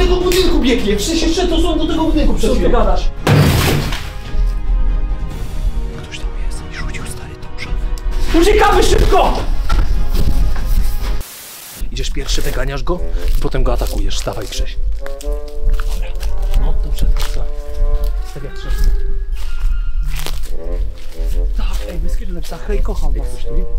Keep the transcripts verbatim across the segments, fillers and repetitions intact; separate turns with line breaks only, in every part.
tego budynku biegnie! Przecież jeszcze to są do tego budynku przed chwilą.
Co ty gadasz?
Ktoś tam jest i rzucił stary tą szafę.
Uciekamy szybko!
Idziesz pierwszy, wyganiasz go i potem go atakujesz. Stawaj, Krzyś. Dobra. No, dobrze, dobrze. Tak jak trzeba.
Tak, ej, bez kiedy napisał, hej, kocham was.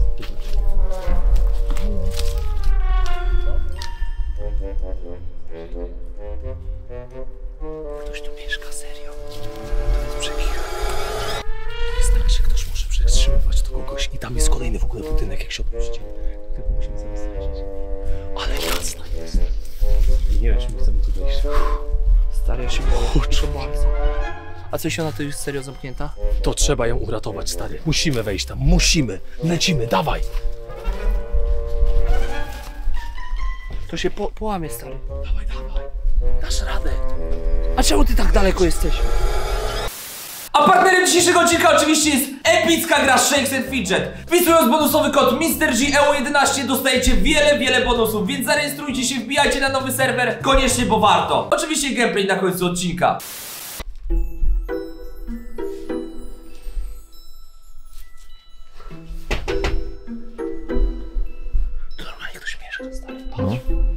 Ktoś tu mieszka, serio. To jest przekichane. To jest tak, że ktoś może przetrzymywać do kogoś i tam jest kolejny w ogóle budynek, jak się odpuści. Tylko musimy sobie znaleźć. Ale jasna jest. Nie wiem, czy my chcemy tu wejść.
Stary, ja się boję. bardzo. A coś ona to już serio zamknięta?
To trzeba ją uratować, stary. Musimy wejść tam, musimy. Lecimy, dawaj.
To się po, połamie, stary.
Dawaj, dawaj. Dasz radę.
A czemu ty tak daleko jesteś? A partnerem dzisiejszego odcinka oczywiście jest epicka gra Shakes and Fidget. Wpisując bonusowy kod mister G E O jedenaście dostajecie wiele, wiele bonusów, więc zarejestrujcie się, wbijajcie na nowy serwer, koniecznie, bo warto. Oczywiście gameplay na końcu odcinka.
Tu normalnie ktoś mieszka, stary. Patrz.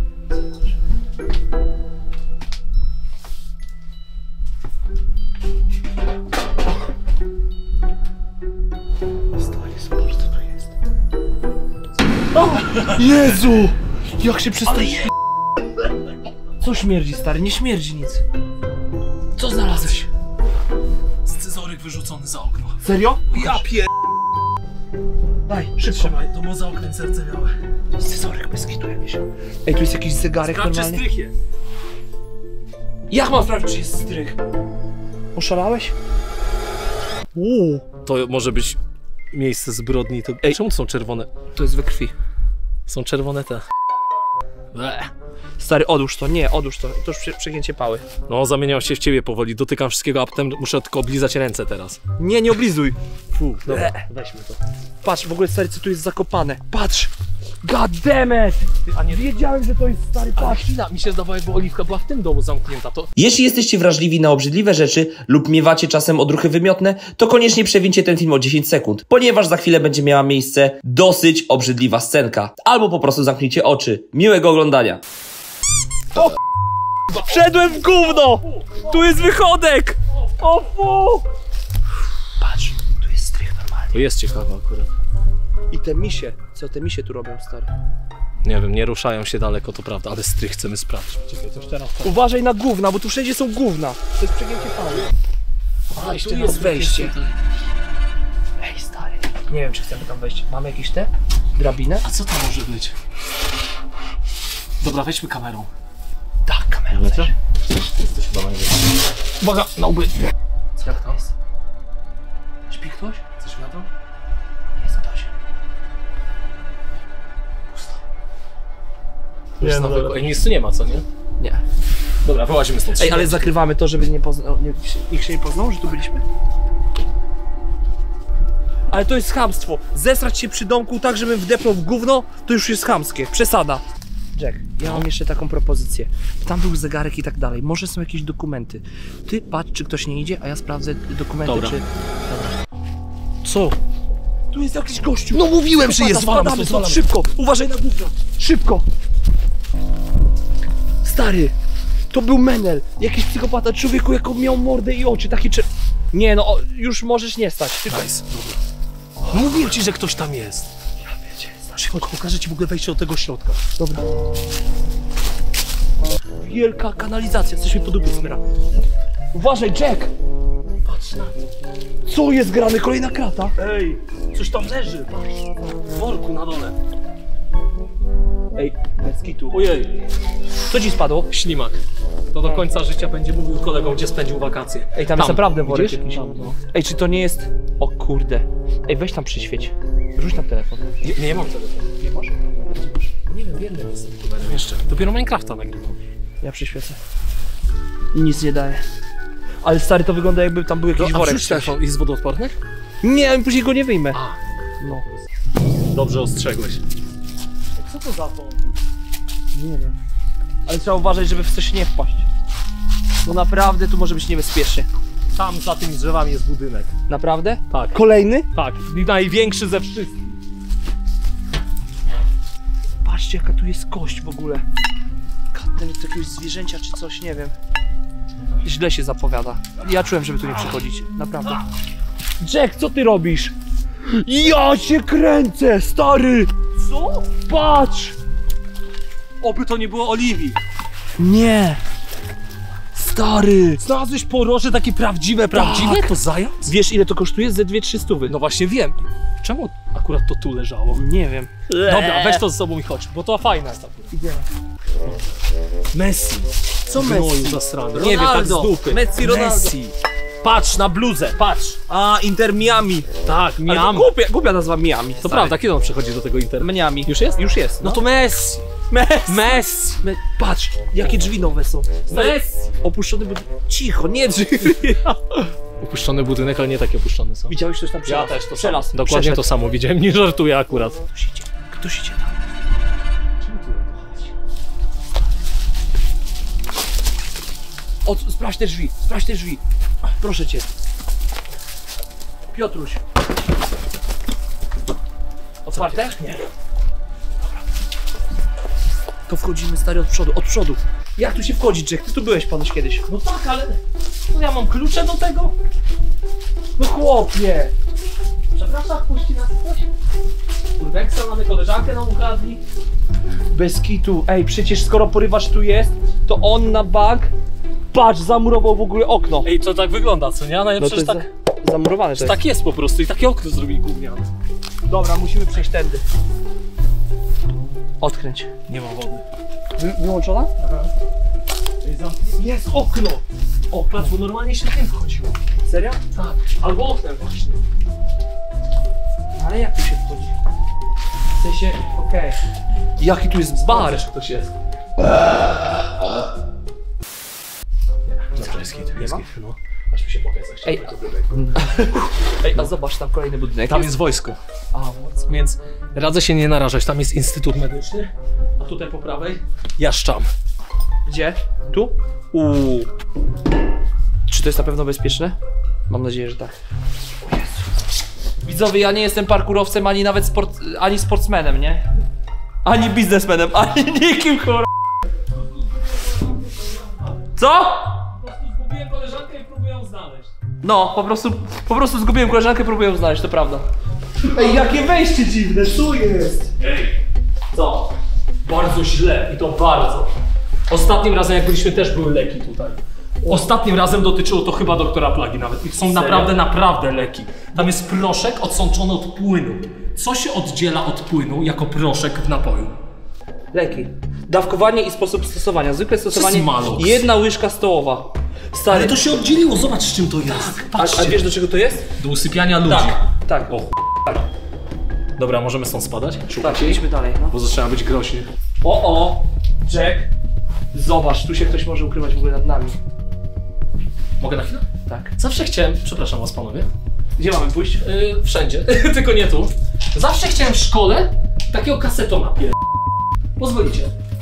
Jezu! Jak się przestaje... Co śmierdzi, stary? Nie śmierdzi nic.
Co znalazłeś? Scyzoryk wyrzucony za okno.
Serio?
Ja pier...
Daj, szybko.
Trzymaj, to było za oknem serce miałe.
Scyzoryk bez kitu jakiś. Ej, tu jest jakiś zegarek
Sprawdź, czy
normalnie.
strych jest.
Jak mam sprawdzić, czy jest strych? Oszalałeś? Uuu.
To może być miejsce zbrodni. To... Ej, czemu to są czerwone?
To jest we krwi.
Są czerwone te. Bleh.
Stary, odłóż to, nie, odłóż to. To już prze przegięcie pały.
No, zamieniam się w ciebie powoli. Dotykam wszystkiego, a potem muszę tylko oblizać ręce teraz.
Nie, nie oblizuj.
Fu, dobra,
Bleh.
weźmy to.
Patrz, w ogóle, stary, co tu jest zakopane. Patrz! God damn it!
A nie,
Wiedziałem, że to jest, stary,
ale
patrz.
chwila, mi się zdawało, jakby Oliwka była w tym domu zamknięta, to...
Jeśli jesteście wrażliwi na obrzydliwe rzeczy lub miewacie czasem odruchy wymiotne, to koniecznie przewincie ten film o dziesięć sekund, ponieważ za chwilę będzie miała miejsce dosyć obrzydliwa scenka. Albo po prostu zamknijcie oczy. Miłego oglądania.
O Wszedłem w gówno! Tu jest wychodek! O fu! Patrz, tu jest strych normalnie.
To jest ciekawe akurat.
I te misie, co te misie tu robią, stary?
Nie wiem, nie ruszają się daleko, to prawda, ale strych chcemy sprawdzić. Czekaj, coś teraz...
Uważaj na gówna, bo tu wszędzie są gówna. To jest przegięcie pały.
A,
tu jest wejście. Ej, stary, nie wiem, czy chcemy tam wejść. Mamy jakieś te? Drabinę?
A co to może być? Dobra, weźmy kamerą.
Tak, kamerą.
Lecę? Jesteś chyba najwyżej. Uwaga, na łby!
Jak to jest? Śpi ktoś?
Chcesz wiatr?
Jest ktoś.
Pusto.
Nie, no dobra.
Ej, nic tu nie ma, co nie?
Nie.
Dobra, wyłazimy stąd.
Ej, ale zakrywamy to, żeby nie poznał, nie, nikt się nie poznał, że tu byliśmy? Ale to jest chamstwo. Zesrać się przy domku tak, żebym wdepnął w gówno, to już jest chamskie. Przesada. Jack, ja mam jeszcze taką propozycję. Tam był zegarek i tak dalej. Może są jakieś dokumenty. Ty patrz, czy ktoś nie idzie, a ja sprawdzę dokumenty,
Dobra.
czy... Dobra.
Co?
Tu jest jakiś gościu.
No mówiłem, że jest, zwalam
spadamy,
stąd,
stąd, szybko. Uważaj na gówno. Szybko. Stary, to był menel. Jakiś psychopata. Człowieku, jaką miał mordę i oczy. Takie czy... Nie no, o, już możesz nie stać. Tylko...
Nice, dobra. Mówiłem ci, że ktoś tam jest.
Ja wiecie.
Szybko, pokażę ci w ogóle wejście do tego środka.
Dobra. Wielka kanalizacja, coś mi po dupie smyra. Uważaj, Jack!
Patrz na to.
Co jest grane? Kolejna krata?
Ej, coś tam leży, patrz. W worku na dole.
Ej, bez kitu.
Ojej,
Co ci spadło?
ślimak. To do końca życia będzie mówił kolegom, gdzie spędził wakacje.
Ej, tam, jest naprawdę worek
widzisz?
jakiś.
Tam, no.
Ej, czy to nie jest... O kurde. Ej, weź tam przyświeć. Rzuć tam telefon.
Nie, nie mam telefonu.
Nie masz?
Nie wiem, wiem, jestem youtuberem jeszcze. Dopiero Minecrafta nagrywam.
Ja przyświecę. I nic nie daje. Ale stary, to wygląda, jakby tam był jakiś
No, a
worek.
wrzuć telefon. Jest wodoodporny?
Nie, a później go nie wyjmę.
A,
No.
dobrze ostrzegłeś.
Co to za to? Nie wiem.
Ale trzeba uważać, żeby w coś nie wpaść. Bo naprawdę tu może być niebezpiecznie.
Tam za tymi drzewami jest budynek.
Naprawdę?
Tak.
Kolejny?
Tak, i największy ze wszystkich.
Patrzcie, jaka tu jest kość w ogóle. Katem to jakiegoś zwierzęcia czy coś, nie wiem. Źle się zapowiada. Ja czułem, żeby tu nie przychodzić. Naprawdę.
Jack, co ty robisz? Ja się kręcę, stary!
Co?
Patrz! Oby to nie było Oliwii.
Nie! Stary!
Znalazłeś poroże takie prawdziwe, prawdziwe?
Tak.
To zając?
Wiesz, ile to kosztuje? Ze dwie trzy stówy.
No właśnie wiem. Czemu akurat to tu leżało?
Nie wiem.
Dobra, weź to ze sobą i chodź, bo to fajne jest.
Idziemy.
Messi.
Co
Gnoju
Messi?
zasrany.
Nie wiem, tak z dupy.
Messi,
Ronaldo.
Messi. Patrz na bluzę, patrz.
A, Inter Miami.
Tak,
Ale to
Miami.
głupia, głupia nazwa Miami.
To prawda, kiedy on przychodzi do tego Interu?
Miami.
Już jest?
Już jest.
No to Messi.
Messi.
Messi.
Me- Patrz, jakie drzwi nowe są.
Messi.
Opuszczony budynek. Cicho, nie drzwi.
Opuszczony budynek, ale nie takie opuszczone są.
Widziałeś coś tam przelas?
Ja też to
Przelas.
samo. Dokładnie
Przeszedł.
to samo widziałem, nie żartuję akurat.
Ktoś idzie. Ktoś idzie tam. O, sprawdź te drzwi, sprawdź te drzwi. Proszę cię. Piotruś. Otwarte? Nie. To wchodzimy, stary, od przodu, od przodu. Jak tu się wchodzi, Jack? Ty tu byłeś ponoć kiedyś.
No tak, ale no ja mam klucze do tego?
No chłopie.
Przepraszam, puści nas ktoś? Urbeksa, mamy koleżankę nam ukradli.
Bez kitu. Ej, przecież skoro porywacz tu jest, to on na bank, patrz, zamurował w ogóle okno.
Ej, to tak wygląda, co nie? No,
No to
przecież
jest
tak,
za, zamurowane to jest.
tak jest po prostu i takie okno zrobili gówniane.
Dobra, musimy przejść tędy. Odkręć.
Nie ma wody.
Wy, wyłączona?
Jest okno! O, patrz, bo normalnie się tym wchodziło.
Serio?
Tak, albo oknem właśnie.
Ale jak tu się wchodzi? W sensie, okej. Jaki tu jest bar?
Też ktoś jest. Dobra, jest hit, jest
ma?
hit, no. Aż mi się pokazać.
Ej, Ej, a zobacz, tam kolejny budynek.
Tam jest wojsko.
A, moc.
Więc radzę się nie narażać. Tam jest Instytut Medyczny, a tutaj po prawej Jaszczam.
Gdzie? Tu? Uuu. Czy to jest na pewno bezpieczne? Mam nadzieję, że tak. O Jezu. Widzowie, ja nie jestem parkurowcem, ani nawet sport, ani sportsmenem, nie? Ani biznesmenem, ani nikim, kurwa. Co?
Po prostu zgubiłem koleżankę i próbuję ją znaleźć.
No, po prostu, po prostu zgubiłem koleżankę, próbuję ją znaleźć, to prawda. Ej, jakie wejście dziwne, co jest?
Ej,
Co?
bardzo źle i to bardzo. Ostatnim razem jak byliśmy też były leki tutaj. Ostatnim razem dotyczyło to chyba doktora Plagi nawet. I są naprawdę, naprawdę leki. Tam jest proszek odsączony od płynu. Co się oddziela od płynu jako proszek w napoju?
Leki. Dawkowanie i sposób stosowania. Zwykłe stosowanie.
Malox.
Jedna łyżka stołowa. Stary.
Ale to się oddzieliło, zobacz z czym to jest.
A,
Patrzcie.
a wiesz do czego to jest?
Do usypiania ludzi.
Tak. Tak.
O,
tak.
Dobra, możemy stąd spadać?
Tak, idźmy dalej. No.
Bo zaczyna być groźnie.
O, o! Jack! Zobacz, tu się ktoś może ukrywać w ogóle nad nami.
Mogę na chwilę?
Tak.
Zawsze chciałem, przepraszam was panowie,
Gdzie mamy pójść?
yy, wszędzie, tylko nie tu. Zawsze chciałem w szkole takiego kasetona pier... Pozwolicie.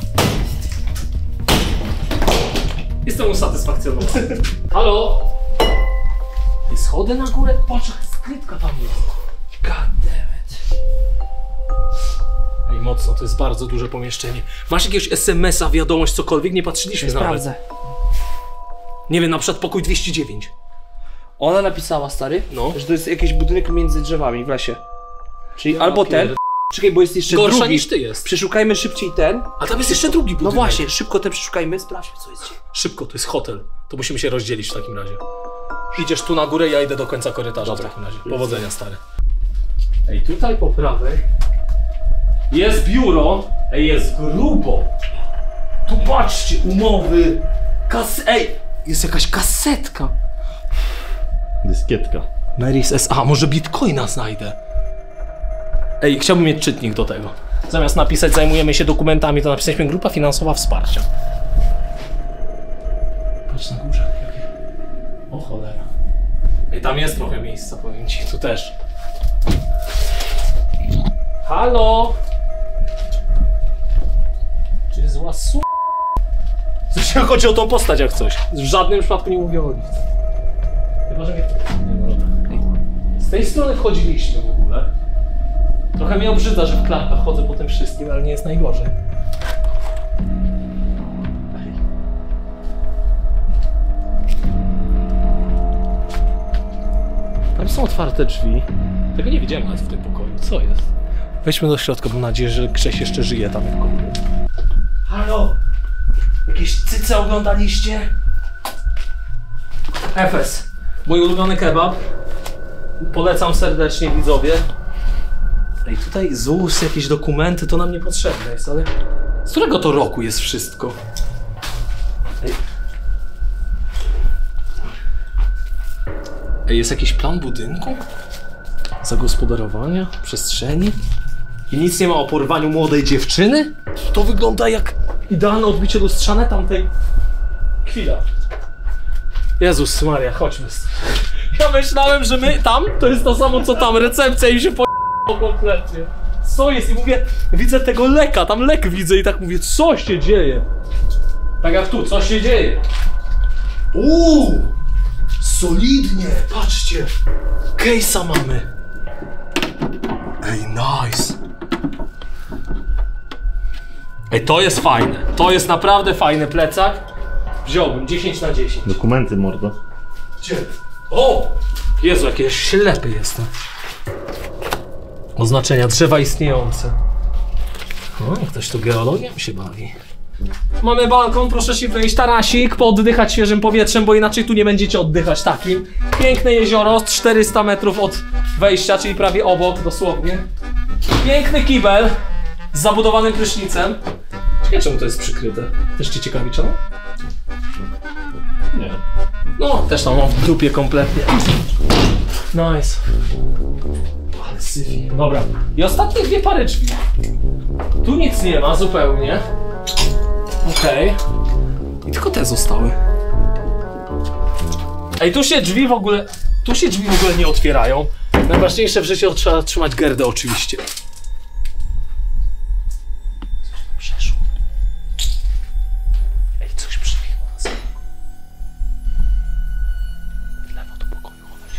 Jestem usatysfakcjonowany. Halo? I schody na górę? Patrz, jaka skrytka tam jest.
God damn it.
Ej, mocno, to jest bardzo duże pomieszczenie. Masz jakiegoś es em es a, wiadomość, cokolwiek? Nie patrzyliśmy nawet.
Sprawdzę.
Nie wiem, na przykład pokój dwieście dziewięć.
Ona napisała, stary,
No.
że to jest jakiś budynek między drzewami w lesie. Czyli
Ja
albo
pier-
ten. Czekaj, bo jest jeszcze
Gorsza
drugi.
niż ty jest.
Przeszukajmy szybciej ten.
A tam jest jeszcze drugi budynek.
No właśnie, szybko ten przeszukajmy, sprawdźmy co jest gdzie.
Szybko, to jest hotel. To musimy się rozdzielić w takim razie. Idziesz tu na górę, ja idę do końca korytarza w takim razie. Powodzenia, stary. Ej, tutaj po prawej jest biuro. Ej, jest grubo. Tu patrzcie, umowy. Kas... Ej, jest jakaś kasetka.
Dyskietka.
Marys S A, może bitcoina znajdę. Ej, chciałbym mieć czytnik do tego. Zamiast napisać zajmujemy się dokumentami, to napisaliśmy grupa finansowa wsparcia. Patrz na górze. Jakie... O cholera. Ej, tam jest trochę miejsca, powiem ci. Tu też. Halo? Czy jest zła su... Zresztą chodzi o tą postać jak coś. W żadnym przypadku nie mówię o Oliwce. Chyba, że mnie... Nie, no dobra. Z tej strony wchodziliśmy w ogóle. Trochę mnie obrzydza, że w klatkach chodzę po tym wszystkim, ale nie jest najgorzej. Tam są otwarte drzwi. Tego nie widziałem nawet w tym pokoju. Co jest? Wejdźmy do środka, mam nadzieję, że Grześ jeszcze żyje tam w pokoju. Halo? Jakieś cyce oglądaliście? Efes. Mój ulubiony kebab. Polecam serdecznie widzowie. Ej, tutaj Z U S, jakieś dokumenty, to nam niepotrzebne jest, ale... Z którego to roku jest wszystko? Ej. Ej, jest jakiś plan budynku? Zagospodarowania? Przestrzeni? I nic nie ma o porwaniu młodej dziewczyny? To wygląda jak idealne odbicie lustrzane tamtej... Chwila. Jezus Maria, chodźmy. Ja myślałem, że my tam, to jest to samo co tam, recepcja i się po... kompletnie. Co jest? I mówię, widzę tego leka, tam lek widzę i tak mówię, co się dzieje? Tak jak tu, co się dzieje? Uuu! Solidnie, patrzcie! Case'a mamy. Ej, nice. Ej, to jest fajne. To jest naprawdę fajny plecak. Wziąłbym dziesięć na dziesięć.
Dokumenty, mordo.
Gdzie? O! Jezu, jaki ja ślepy jestem. Oznaczenia drzewa istniejące. O, ktoś tu geologiem się bawi. Mamy balkon, proszę się wyjść, tarasik, pooddychać świeżym powietrzem, bo inaczej tu nie będziecie oddychać takim. Piękne jezioro, czterysta metrów od wejścia, czyli prawie obok, dosłownie. Piękny kibel z zabudowanym prysznicem. Ciekawe, czemu to jest przykryte. Też cię ciekawi, czemu?
Nie.
No, też tam mam w dupie kompletnie. Nice. Ale syfi. Dobra. I ostatnie dwie pary drzwi. Tu nic nie ma zupełnie. Okej. Okay. I tylko te zostały. Ej, tu się drzwi w ogóle... Tu się drzwi w ogóle nie otwierają. Najważniejsze w życiu trzeba trzymać gerdę oczywiście. Przeszło. Ej, coś przebiegło na zewnątrz. W lewo do pokoju chodź.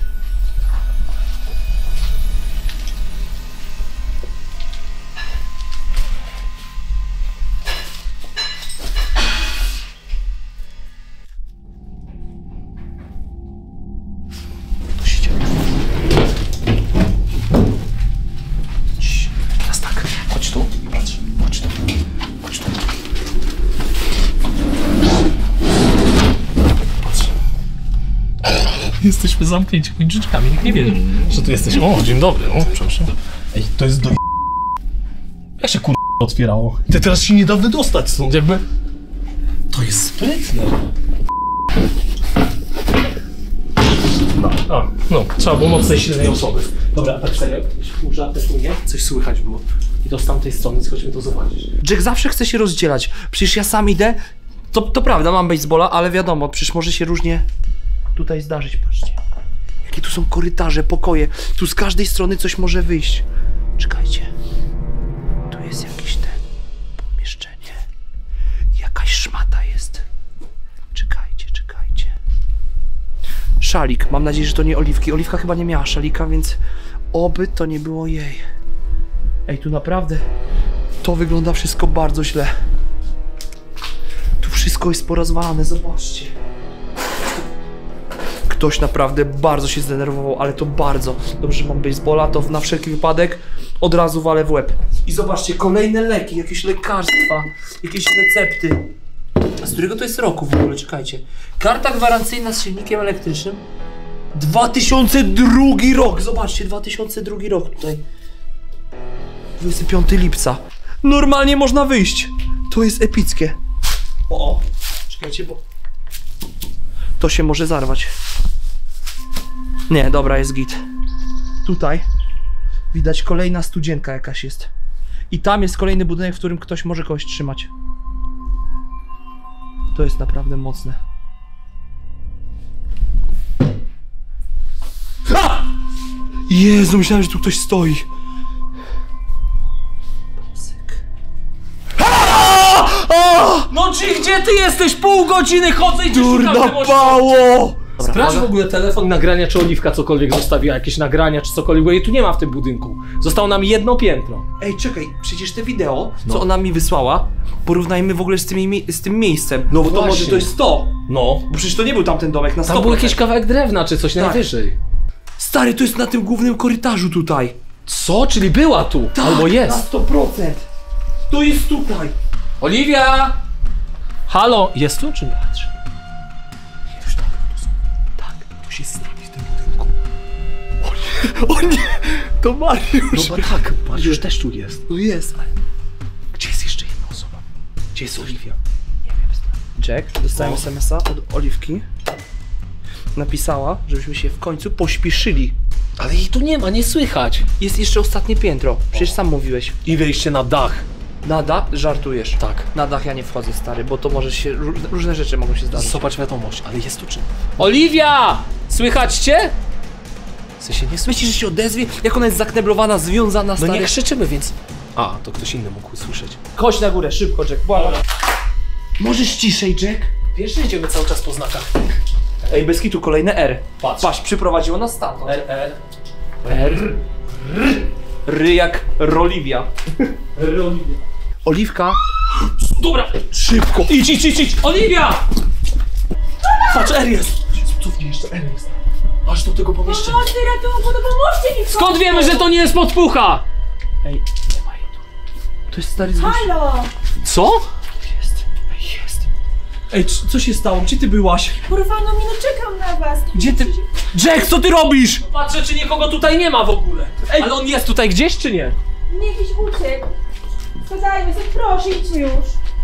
Teraz tak, chodź tu, patrz, chodź tu, chodź tu. Patrz. Jesteśmy zamknięci kończyczkami, nikt nie wie, że tu jesteś. O, dzień dobry, o, przepraszam. Ej, to jest do... Jak się kur... otwierało? Ty teraz się nie da wydostać stąd, jakby... To jest sprytne. No, a, no, trzeba było mocnej, silnej osoby. Dobra, a tak serio, żartek mnie, coś słychać było. I to z tamtej strony, chodźmy to zobaczyć.
Jack zawsze chce się rozdzielać. Przecież ja sam idę. To, to prawda, mam baseballa, ale wiadomo, przecież może się różnie tutaj zdarzyć. Patrzcie. Jakie tu są korytarze, pokoje. Tu z każdej strony coś może wyjść. Czekajcie. Tu jest jakiś ten pomieszczenie. Jakaś szmata jest. Czekajcie, czekajcie. Szalik. Mam nadzieję, że to nie Oliwki. Oliwka chyba nie miała szalika, więc oby to nie było jej. Ej, tu naprawdę to wygląda wszystko bardzo źle. Tu wszystko jest porozwalane, zobaczcie. Ktoś naprawdę bardzo się zdenerwował, ale to bardzo. Dobrze, że mam baseballa, to na wszelki wypadek od razu walę w łeb. I zobaczcie, kolejne leki, jakieś lekarstwa, jakieś recepty. A z którego to jest roku w ogóle, czekajcie. Karta gwarancyjna z silnikiem elektrycznym. dwa tysiące drugi rok, zobaczcie, dwa tysiące drugi rok tutaj. dwudziestego piątego lipca. Normalnie można wyjść. To jest epickie. O, czekajcie, bo to się może zarwać. Nie, dobra, jest git. Tutaj widać kolejna studzienka jakaś jest. I tam jest kolejny budynek, w którym ktoś może kogoś trzymać. To jest naprawdę mocne. Ha! Jezu, myślałem, że tu ktoś stoi.
No
Oliwki, gdzie ty jesteś? Pół godziny chodzę i cię szukam w tym
Pało!
Sprawdź w ogóle telefon, nagrania, czy Oliwka cokolwiek zostawiła, jakieś nagrania, czy cokolwiek, bo jej tu nie ma w tym budynku. Zostało nam jedno piętro.
Ej, czekaj, przecież te wideo, co
No.
ona mi wysłała, porównajmy w ogóle z, tymi, mi- z tym miejscem.
No
bo to może
właśnie.
to jest to.
No.
Bo przecież to nie był tamten domek na sto
Tam
procent.
był jakiś kawałek drewna, czy coś
Tak.
najwyżej.
Stary, to jest na tym głównym korytarzu tutaj.
Co? Czyli była tu,
Tak,
albo
na
jest.
sto procent. To jest tutaj.
Oliwia! Halo, jest tu, czy nie? Patrz.
Już tak, to są. Tak, to się stali w tym budynku. O nie, o nie, to Mariusz.
No bo tak, Mariusz też tu jest.
No jest, ale... Gdzie jest jeszcze jedna osoba? Gdzie jest Oliwia? Nie wiem, stary. Jack, dostałem
No.
es em es a od Oliwki. Napisała, żebyśmy się w końcu pośpieszyli.
Ale jej tu nie ma, nie słychać.
Jest jeszcze ostatnie piętro. Przecież sam mówiłeś.
I wejście na dach.
Na dach? Żartujesz.
Tak.
Na dach ja nie wchodzę, stary, bo to może się... Różne, różne rzeczy mogą się zdarzyć.
Zobacz wiadomość, ale jest tu czym. Oliwia! Słychać cię? W sensie nie słychać.
Myślisz, że się odezwie? Jak ona jest zakneblowana, związana,
No
stary?
nie krzyczymy, więc... A, to ktoś inny mógł usłyszeć.
Chodź na górę, szybko, Jack, błagam. Możesz ciszej, Jack?
Wiesz, że idziemy cały czas po znakach.
Ej, bez kitu, kolejne R.
Patrz.
Patrz, przyprowadziło nas stamtąd.
R, R.
R. Ry jak Roliwia.
Oliwia.
Oliwka.
Dobra, szybko. Idź, idź, idź, idź. Oliwia! Patrz, R jest. Cofnij jeszcze, R jest. Aż do tego pomieszczenia.
Pomocy, ratunku, no pomóżcie mi!
Skąd wiemy, że to nie jest podpucha?
Ej, nie ma jej tu. To jest stary złoś.
Halo!
Co?
Jest. Ej, jest. Ej, c- co się stało? Gdzie ty byłaś?
Porwano mnie, no czekam na was!
Gdzie ty... Jack, co ty robisz?
Patrzę, czy nikogo tutaj nie ma w ogóle. Ej, ale on jest tutaj gdzieś, czy nie?
Nie jakiś uciekł! Spadajmy się, proszę, idźmy już!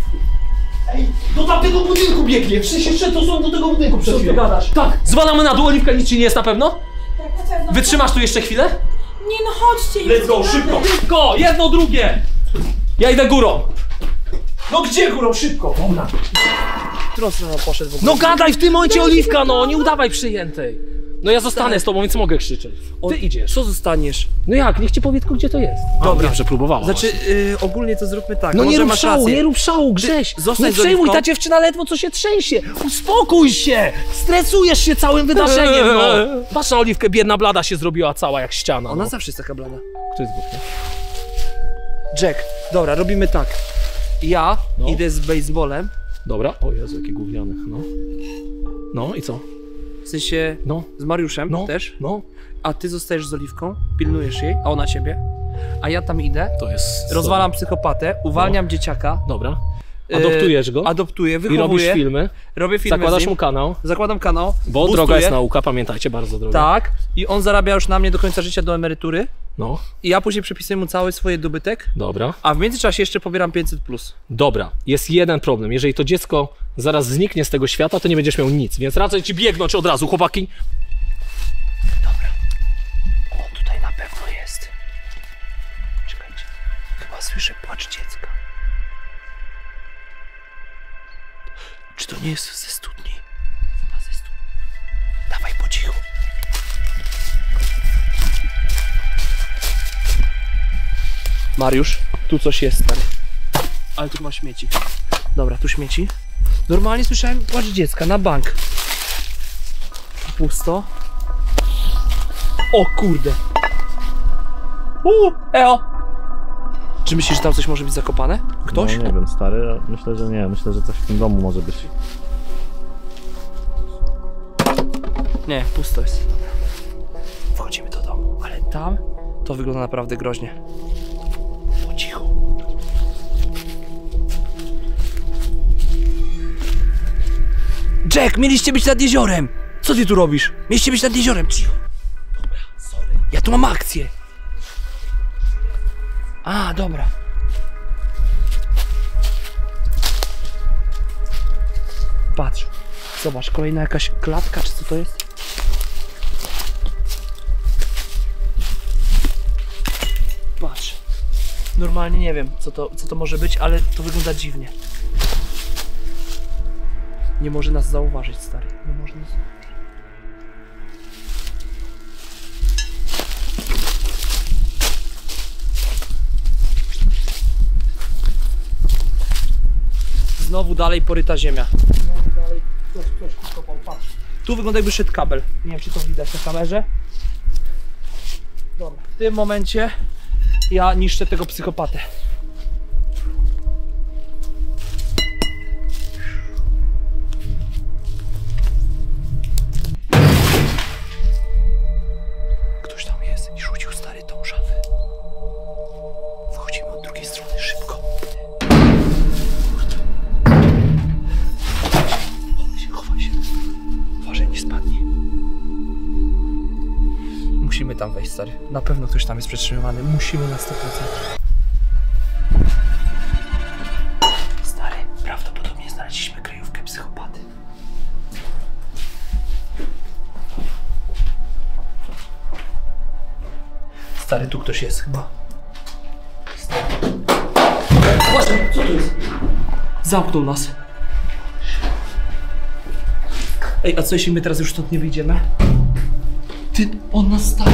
Do tamtego budynku biegnie. W sensie szedł to są do tego budynku przed
Co ty
chwilą.
gadasz?
Tak, zwalamy na dół, Oliwka, nic ci nie jest na pewno?
Tak, na pewno.
Wytrzymasz tu jeszcze chwilę?
Nie no, chodźcie!
Let's go,
idźcie
szybko!
razem.
Szybko, jedno, drugie! Ja idę górą.
No gdzie górą? Szybko. Dobra. W którą stroną poszedł w ogóle?
No gadaj w tym momencie, Oliwka, no, nie udawaj przyjętej. No ja zostanę z tobą, więc mogę krzyczeć. Ty idziesz.
Co zostaniesz?
No jak, niech ci powie tylko, gdzie to jest.
Dobra.
Wiem, że próbowała.
Znaczy, y, ogólnie to zróbmy tak.
No nie
może
rób
masz
szału,
rację.
nie rób szału, Grześ!
zostań
Nie
z
przejmuj,
Oliwką.
ta dziewczyna ledwo co się trzęsie! Uspokój się! Stresujesz się całym wydarzeniem, no! Patrz na Oliwkę, biedna blada się zrobiła cała jak ściana.
Ona
No.
zawsze jest taka blada.
Kto jest w oknie?
Jack, dobra, robimy tak. Ja
No.
idę z baseballem,
Dobra, o Jezu, jaki gówniany, no. No i co?
w sensie
No,
z Mariuszem
no,
też,
no.
a ty zostajesz z Oliwką, pilnujesz jej, a ona ciebie, a ja tam idę,
To jest...
rozwalam psychopatę, uwalniam dzieciaka,
Dobra.
y,
Adoptujesz go
adoptuję,
i
wychowuję,
robisz filmy,
robię filmy
zakładasz
z nim,
mu kanał,
zakładam kanał,
bo
boostuję,
droga jest nauka, pamiętajcie, bardzo droga.
tak, i on zarabia już na mnie do końca życia do emerytury
No,
i ja później przepisuję mu cały swoje dobytek,
dobra.
a w międzyczasie jeszcze pobieram pięćset plus.
Dobra, jest jeden problem. Jeżeli to dziecko zaraz zniknie z tego świata, to nie będziesz miał nic, więc radzę ci biegnąć od razu, chłopaki.
On tutaj na pewno jest. Czekajcie, chyba słyszę płacz dziecka. Czy to nie jest ze studni? Chyba ze studni. Dawaj po cichu. Mariusz, tu coś jest, stary. Ale tu ma śmieci. Dobra, tu śmieci. Normalnie słyszałem płacz dziecka na bank. Pusto. O kurde. Uuu, eo. Czy myślisz, że tam coś może być zakopane? Ktoś?
No nie wiem, stary, myślę, że nie. Myślę, że coś w tym domu może być.
Nie, pusto jest. Dobra. Wchodzimy do domu, ale tam to wygląda naprawdę groźnie. Po cichu. Jack, mieliście być nad jeziorem! Co ty tu robisz? Mieliście być nad jeziorem, cicho. Dobra, sorry. Ja tu mam akcję. A, dobra. Patrz. Zobacz, kolejna jakaś klatka, czy co to jest? Patrz. Normalnie nie wiem, co to, co to może być, ale to wygląda dziwnie. Nie może nas zauważyć, stary. Nie może nas zauważyć. Znowu dalej poryta ziemia. No, dalej ktoś, ktoś kopał, patrz. Tu wygląda jakby szedł kabel. Nie wiem, czy to widać na kamerze. Dobra, w tym momencie ja niszczę tego psychopatę. Ktoś tam jest i rzucił stary tą szafę. Wchodzimy od drugiej strony, szybko. Chowaj się, chowaj się. Uważaj, nie spadnie. Musimy tam wejść, stary. Na pewno ktoś tam jest przetrzymywany. Musimy na sto procent. Stary, prawdopodobnie znaleźliśmy kryjówkę psychopaty. Stary, tu ktoś jest chyba. Właśnie, co to jest? Zamknął nas. Ej, a co jeśli my teraz już stąd nie wyjdziemy? Ty, on nas stał.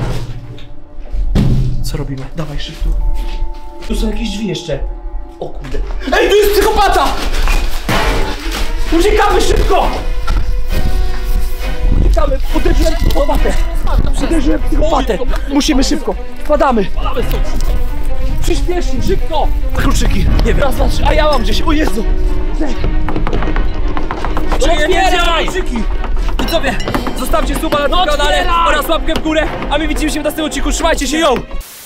Co robimy? Dawaj szybko. Tu są jakieś drzwi jeszcze. O kurde. Ej, tu jest psychopata! Uciekamy szybko! Uciekamy, uderzyłem psychopatę. Uderzyłem psychopatę. Musimy szybko. Wpadamy. Wpadamy stąd. Przyspiesznie, szybko. Kluczyki. Nie wiem. Raz, dwa, trzy. A ja mam gdzieś. O Jezu. Otwieraj! Kluczyki. Widzowie, zostawcie suba na tym kanale oraz łapkę w górę, a my widzimy się w następnym odcinku. Trzymajcie się, yo!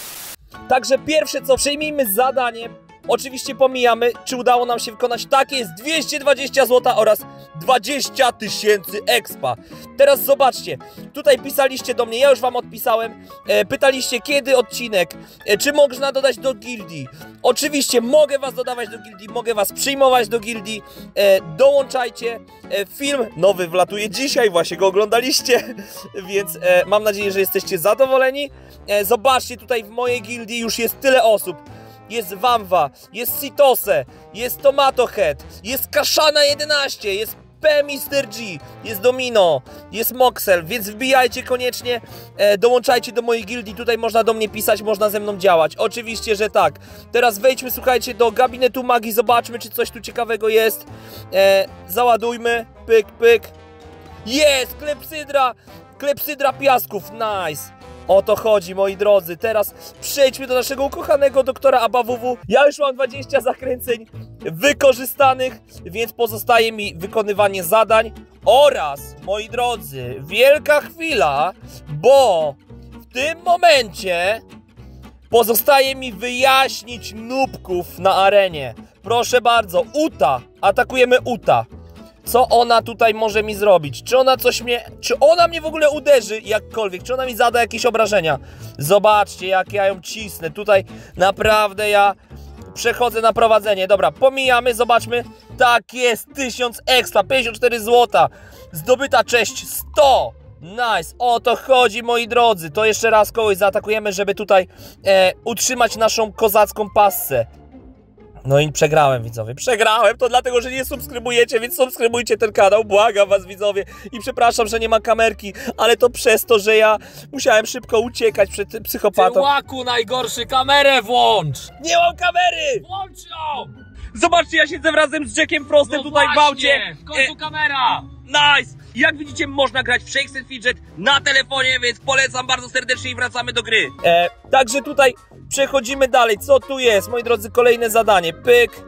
Także pierwsze co, przejmijmy zadanie. Oczywiście pomijamy, czy udało nam się wykonać. Tak jest, dwieście dwadzieścia złotych oraz dwadzieścia tysięcy expa. Teraz zobaczcie, tutaj pisaliście do mnie, ja już wam odpisałem. e, Pytaliście kiedy odcinek, e, czy można dodać do gildii. Oczywiście mogę was dodawać do gildii, mogę was przyjmować do gildii. e, Dołączajcie, e, film nowy wlatuje dzisiaj, właśnie go oglądaliście. Więc e, mam nadzieję, że jesteście zadowoleni. e, Zobaczcie, tutaj w mojej gildii już jest tyle osób. Jest Wamwa, jest Sitose, jest Tomato Head, jest Kaszana jedenaście, jest P mister G, jest Domino, jest Moxel, więc wbijajcie koniecznie, e, dołączajcie do mojej gildii, tutaj można do mnie pisać, można ze mną działać, oczywiście, że tak. Teraz wejdźmy, słuchajcie, do gabinetu magii, zobaczmy, czy coś tu ciekawego jest, e, załadujmy, pyk, pyk, jest, klepsydra, klepsydra piasków, nice. O to chodzi, moi drodzy. Teraz przejdźmy do naszego ukochanego doktora Abawuwu. Ja już mam dwadzieścia zakręceń wykorzystanych, więc pozostaje mi wykonywanie zadań oraz, moi drodzy, wielka chwila, bo w tym momencie pozostaje mi wyjaśnić nubków na arenie. Proszę bardzo, Uta. Atakujemy Uta. Co ona tutaj może mi zrobić? Czy ona coś mnie... Czy ona mnie w ogóle uderzy jakkolwiek? Czy ona mi zada jakieś obrażenia? Zobaczcie, jak ja ją cisnę. Tutaj naprawdę ja przechodzę na prowadzenie. Dobra, pomijamy, zobaczmy. Tak jest, tysiąc extra, pięćdziesiąt cztery złota. Zdobyta cześć, sto. Nice, o to chodzi, moi drodzy. To jeszcze raz kogoś zaatakujemy, żeby tutaj e, utrzymać naszą kozacką passę. No i przegrałem, widzowie, przegrałem, to dlatego, że nie subskrybujecie, więc subskrybujcie ten kanał, błagam was, widzowie. I przepraszam, że nie ma kamerki, ale to przez to, że ja musiałem szybko uciekać przed tym psychopatą.
Ty łaku najgorszy, kamerę włącz!
Nie mam kamery!
Włącz ją!
Zobaczcie, ja siedzę razem z Jackiem Frostem
No
tutaj w
właśnie,
aucie.
w końcu kamera!
Nice! Jak widzicie, można grać w Shakes and Fidget na telefonie, więc polecam bardzo serdecznie i wracamy do gry. E, także tutaj przechodzimy dalej. Co tu jest, moi drodzy? Kolejne zadanie. Pyk.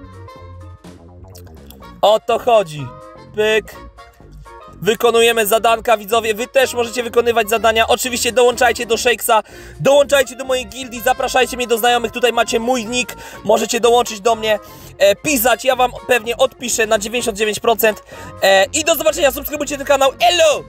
O to chodzi. Pyk. Wykonujemy zadanka, widzowie. Wy też możecie wykonywać zadania. Oczywiście dołączajcie do Shakesa, dołączajcie do mojej gildii, zapraszajcie mnie do znajomych. Tutaj macie mój nick, możecie dołączyć do mnie, e, pisać. Ja wam pewnie odpiszę na dziewięćdziesiąt dziewięć procent. E, I do zobaczenia, subskrybujcie ten kanał. Elo!